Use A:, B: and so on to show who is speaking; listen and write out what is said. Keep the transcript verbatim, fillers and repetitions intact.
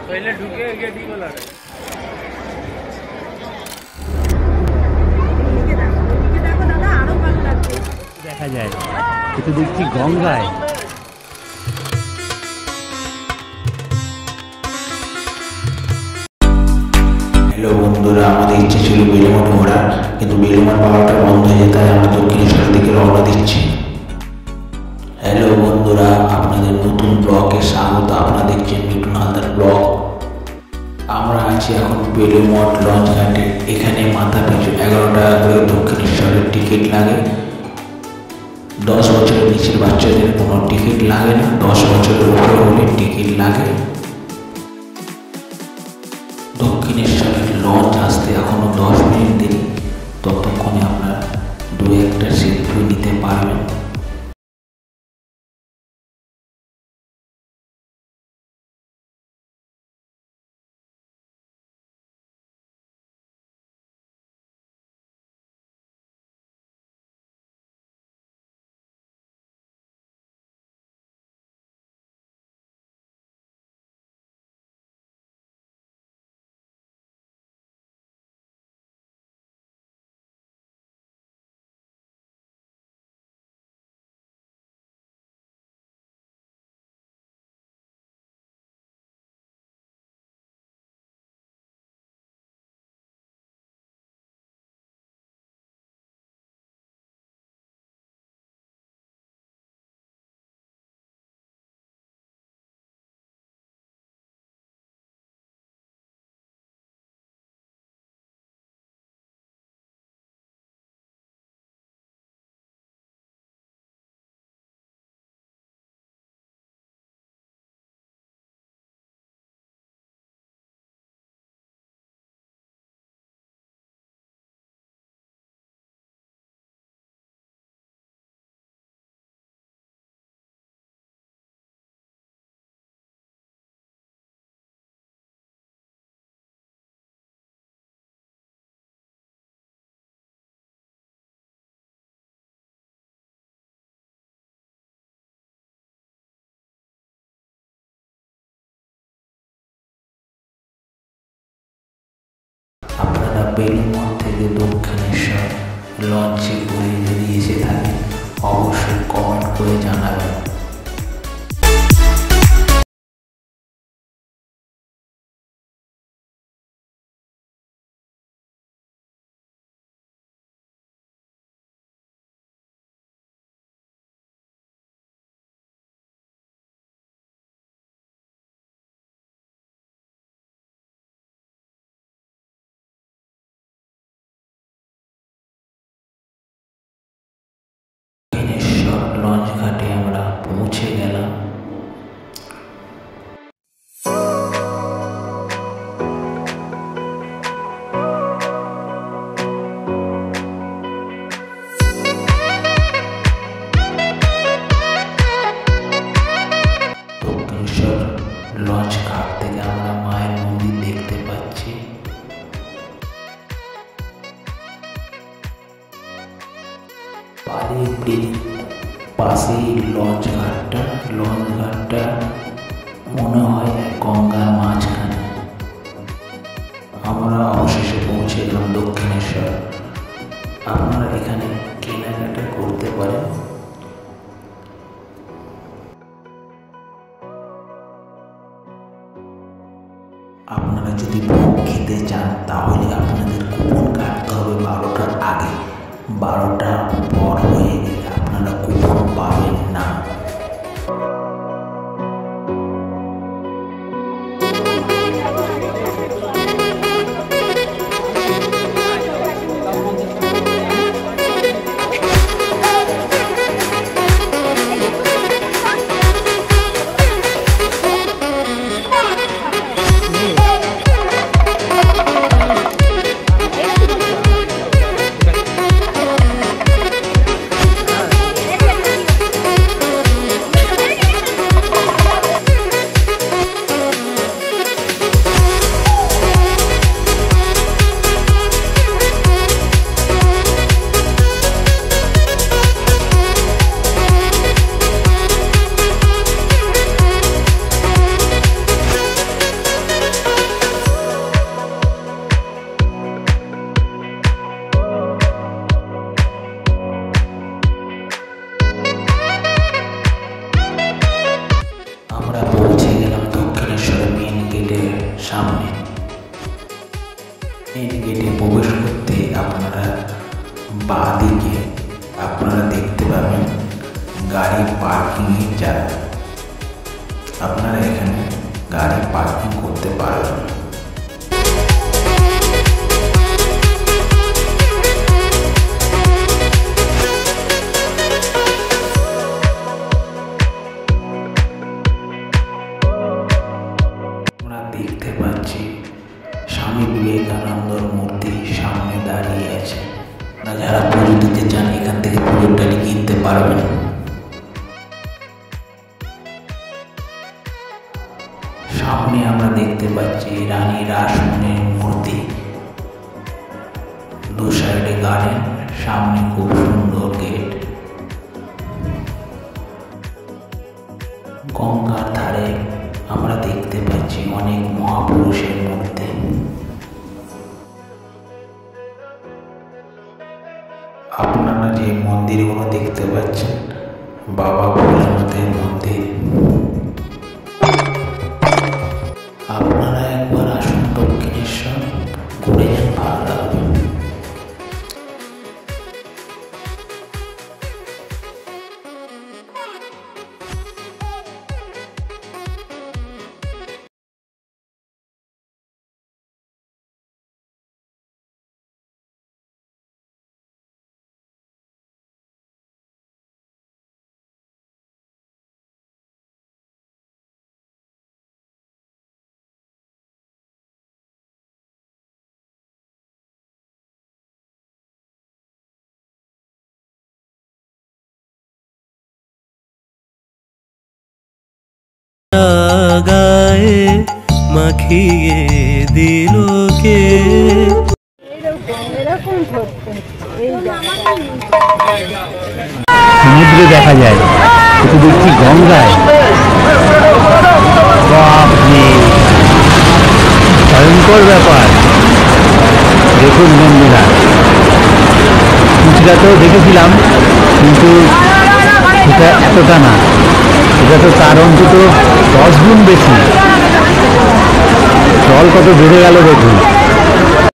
A: पहले ढुके गेट ही बोला দেখা যায় কিন্তু দেখছি গঙ্গায়।
B: হ্যালো বন্ধুরা, আমাদের ইচ্ছে ছিল বেলুমঠ ঘোরার, কিন্তু বেলুমঠ পাওয়াটা বন্ধ হয়ে যেতে আমরা দক্ষিণেশ্বরের দিকে রওনা দিচ্ছি। হ্যালো বন্ধুরা, আপনাদের নতুন ব্লগে স্বাগত। আপনারা দেখছেন মিঠুন হালদার ব্লগ। আমরা আছি এখন বেলুমঠ লঞ্চ ঘাটে। এখানে মাথা পিছু এগারো টাকা করে দক্ষিণেশ্বরের টিকিট লাগে। দশ বছরের নিচের বাচ্চাদের কোনো টিকিট লাগে না, দশ বছরের উপরে হলে টিকিট লাগে। দক্ষিণেশ্বরের লঞ্চ আসতে এখনো দশ মিনিট দেরি, ততক্ষণে আপনারা দু একটা সেলফি নিতে পারবেন। আপনারা বেলুমঠ থেকে দক্ষিণেশ্বর লঞ্চে ঘুরে যদি এসে থাকেন, অবশ্যই কমেন্ট করে জানাবেন। লঞ্চ ঘাটে আমরা পৌঁছে গেলাম। দক্ষিণেশ্বর লঞ্চ ঘাট থেকে আমরা মায়ের মন্দির দেখতে পাচ্ছি। বালি ব্রিজ পাশেই লঞ্চ ঘাটটা। লঞ্চ ঘাটটা মনে হয় গঙ্গার মাঝখানে। আমরা অবশেষে পৌঁছে গেলাম দক্ষিণেশ্বর। আপনারা এখানে কেনাকাটা করতে পারেন। আপনারা যদি ভোগ খেতে চান তাহলে আপনাদের কুপন কাটতে হবে বারোটার আগে। বারোটার পর হয়ে গেলে আপনারা কুপন পাবেন না। গাড়ি পার্কিং করতে পারবেন। আমরা দেখতে পাচ্ছি স্বামী বিবেকানন্দর মূর্তি সামনে দাঁড়িয়ে আছে। যারা পুজো দিতে চান এখান থেকে পুজোর ডালি কিনতে পারবেন। সামনে আমরা দেখতে পাচ্ছি রানী রাসমণির মূর্তি, দু সাইডে গার্ডেন, সামনে খুব সুন্দর গেট। গঙ্গার ধারে আমরা দেখতে পাচ্ছি অনেক মহাপুরুষের মূর্তি। আপনারা যে মন্দিরগুলো দেখতে পাচ্ছেন বাবা ভোলানাথের মন্দির। আপনারা একবার আসুন দক্ষিণেশ্বর, ঘুরে যান, ভালো লাগবে।
C: গায়ে মাখিয়ে দিল কে।
A: সমুদ্রে দেখা যায়, কিন্তু দেখছি গঙ্গায় বাপরে, ভয়ঙ্কর ব্যাপার। দেখুন বন্ধুরা, কিছুটাতেও দেখেছিলাম কিন্তু সেটা এতটা না, এটা তো তার অন্তত দশ গুণ বেশি। জল কত বেড়ে গেল দেখুন।